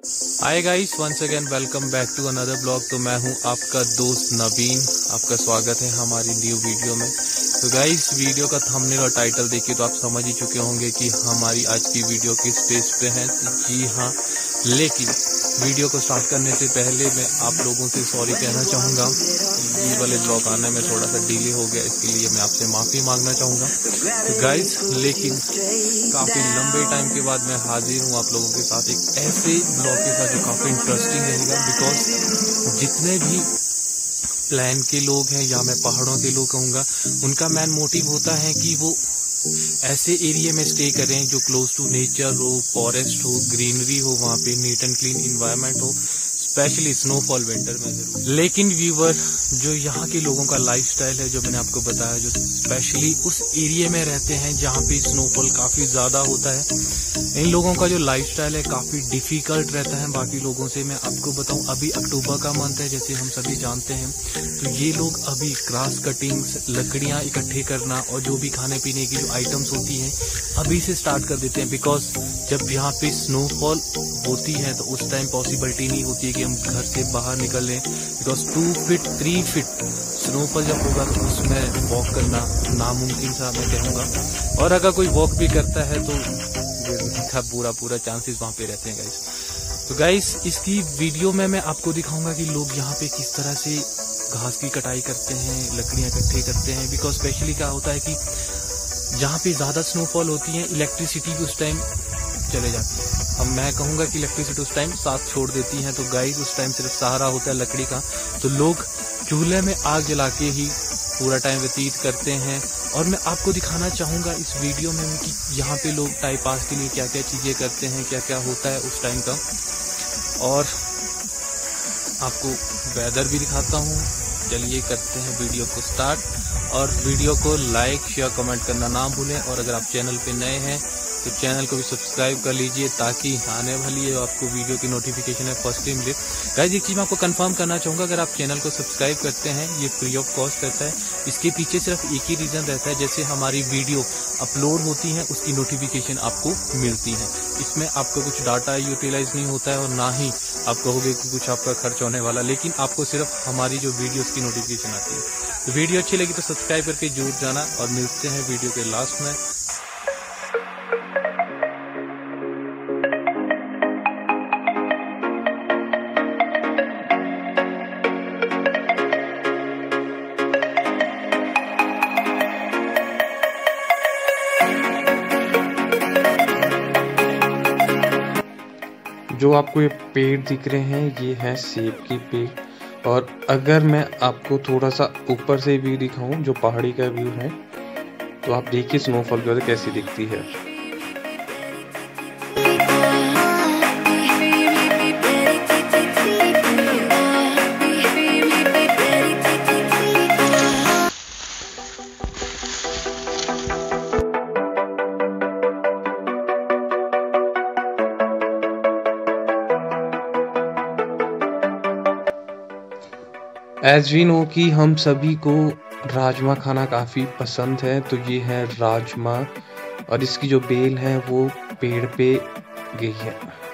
Hi guys, once again welcome back to another blog. तो मैं हूं आपका दोस्त नवीन, आपका स्वागत है हमारी न्यू वीडियो में। तो गाइस, वीडियो का थंबनेल और टाइटल देखिए तो आप समझ ही चुके होंगे कि हमारी आज की वीडियो किस पेज पे है। जी हाँ, लेकिन वीडियो को स्टार्ट करने से पहले मैं आप लोगों से सॉरी कहना चाहूँगा। ये वाले ब्लॉग आने में थोड़ा सा डिले हो गया, इसके लिए मैं आपसे माफ़ी मांगना चाहूँगा। तो गाइस, लेकिन काफ़ी लंबे टाइम के बाद मैं हाजिर हूँ आप लोगों के साथ एक ऐसे ब्लॉग के साथ जो काफ़ी इंटरेस्टिंग रहेगा। बिकॉज जितने भी प्लान के लोग हैं या मैं पहाड़ों के लोग कहूँगा, उनका मेन मोटिव होता है कि वो ऐसे एरिया में स्टे करें जो क्लोज टू नेचर हो, फॉरेस्ट हो, ग्रीनरी हो, वहाँ पे नीट एंड क्लीन इन्वायरमेंट हो, स्पेशली स्नोफॉल विंटर में जरूर। लेकिन व्यूवर, जो यहाँ के लोगों का लाइफस्टाइल है, जो मैंने आपको बताया, जो स्पेशली उस एरिया में रहते हैं जहाँ पे स्नोफॉल काफी ज्यादा होता है, इन लोगों का जो लाइफस्टाइल है काफी डिफिकल्ट रहता है बाकी लोगों से। मैं आपको बताऊं, अभी अक्टूबर का मंथ है जैसे हम सभी जानते हैं, तो ये लोग अभी ग्रास कटिंग्स, लकड़ियां इकट्ठे करना और जो भी खाने पीने की जो आइटम्स होती हैं अभी से स्टार्ट कर देते हैं। बिकॉज जब यहाँ पे स्नोफॉल होती है तो उस टाइम पॉसिबिलिटी नहीं होती है कि हम घर से बाहर निकल लें। बिकॉज 2 फीट 3 फीट स्नोफॉल जब होगा तो उसमें वॉक करना नामुमकिन सा मैं कहूँगा। और अगर कोई वॉक भी करता है तो गिरने का पूरा चांसेस वहाँ पे रहते हैं गाइस। तो गाइस, इसकी वीडियो में मैं आपको दिखाऊंगा कि लोग यहाँ पे किस तरह से घास की कटाई करते हैं, लकड़ियाँ इकट्ठे करते हैं। बिकॉज स्पेशली क्या होता है कि जहाँ पे ज्यादा स्नोफॉल होती है, इलेक्ट्रिसिटी उस टाइम चले जाती है। अब मैं कहूँगा कि इलेक्ट्रिसिटी उस टाइम साथ छोड़ देती है, तो गाइस उस टाइम सिर्फ सहारा होता है लकड़ी का। तो लोग चूल्हे में आग जला के ही पूरा टाइम व्यतीत करते हैं। और मैं आपको दिखाना चाहूँगा इस वीडियो में कि यहाँ पे लोग टाइम पास के लिए क्या क्या चीज़ें करते हैं, क्या क्या होता है उस टाइम का। और आपको वेदर भी दिखाता हूँ। चलिए करते हैं वीडियो को स्टार्ट। और वीडियो को लाइक, शेयर, कमेंट करना ना भूलें। और अगर आप चैनल पे नए हैं तो चैनल को भी सब्सक्राइब कर लीजिए ताकि आने वाली आपको वीडियो की नोटिफिकेशन है फर्स्ट टाइम मिले। गाइस, एक चीज मैं आपको कंफर्म करना चाहूंगा, अगर आप चैनल को सब्सक्राइब करते हैं, ये फ्री ऑफ कॉस्ट रहता है। इसके पीछे सिर्फ एक ही रीजन रहता है, जैसे हमारी वीडियो अपलोड होती है उसकी नोटिफिकेशन आपको मिलती है। इसमें आपका कुछ डाटा यूटिलाइज नहीं होता है और ना ही आप कहोगे कि कुछ आपका खर्च होने वाला, लेकिन आपको सिर्फ हमारी जो वीडियोस की नोटिफिकेशन आती है। तो वीडियो अच्छी लगी तो सब्सक्राइब करके जरूर जाना। और मिलते हैं वीडियो के लास्ट में। जो आपको ये पेड़ दिख रहे हैं, ये है सेब के पेड़। और अगर मैं आपको थोड़ा सा ऊपर से भी दिखाऊं, जो पहाड़ी का व्यू है, तो आप देखिए स्नोफॉल की वजह कैसी दिखती है। एज वी नो कि हम सभी को राजमा खाना काफ़ी पसंद है, तो ये है राजमा। और इसकी जो बेल है वो पेड़ पे गई है।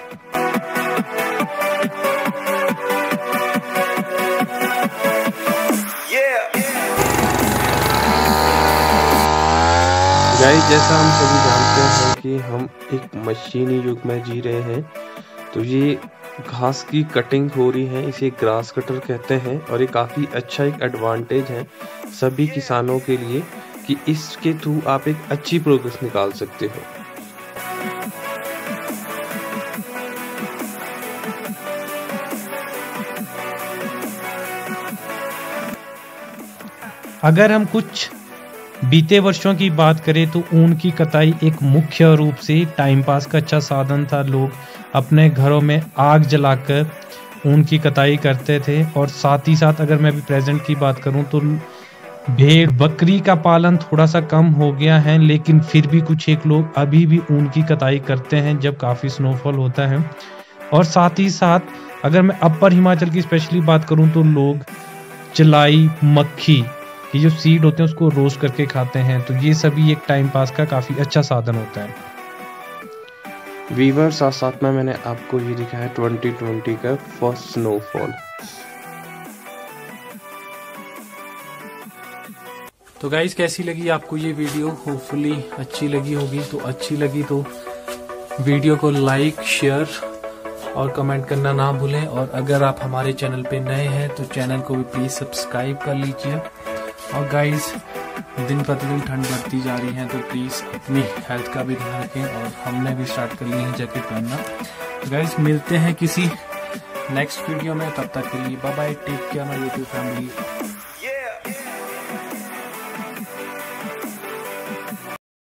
गाइस, जैसा हम सभी जानते हैं कि हम एक मशीनी युग में जी रहे हैं, तो ये घास की कटिंग हो रही है, इसे ग्रास कटर कहते हैं। और ये काफ़ी अच्छा एक एडवांटेज है सभी किसानों के लिए कि इसके थ्रू आप एक अच्छी प्रोग्रेस निकाल सकते हो। अगर हम कुछ बीते वर्षों की बात करें तो ऊन की कताई एक मुख्य रूप से टाइम पास का अच्छा साधन था। लोग अपने घरों में आग जलाकर ऊन की कताई करते थे। और साथ ही साथ अगर मैं अभी प्रेजेंट की बात करूं तो भेड़ बकरी का पालन थोड़ा सा कम हो गया है, लेकिन फिर भी कुछ एक लोग अभी भी ऊन की कताई करते हैं जब काफ़ी स्नोफॉल होता है। और साथ ही साथ अगर मैं अपर हिमाचल की स्पेशली बात करूं तो लोग चलाई, मक्खी, ये जो सीड होते हैं उसको रोस्ट करके खाते हैं। तो ये सभी एक टाइम पास का काफ़ी अच्छा साधन होता है। वीवर साथ साथ में मैंने आपको ये दिखाया 2020 का फर्स्ट स्नोफॉल। तो गाइस कैसी लगी आपको ये वीडियो? होपफुली अच्छी लगी होगी। तो अच्छी लगी तो वीडियो को लाइक, शेयर और कमेंट करना ना भूलें। और अगर आप हमारे चैनल पे नए हैं तो चैनल को भी प्लीज सब्सक्राइब कर लीजिए। और गाइस दिन प्रतिदिन ठंड बढ़ती जा रही है तो प्लीज अपनी हेल्थ का भी ध्यान रखें। और हमने भी स्टार्ट कर ली है जैकेट पहनना। तो गाइस मिलते हैं किसी नेक्स्ट वीडियो में, तब तक के लिए bye bye, take care my YouTube family.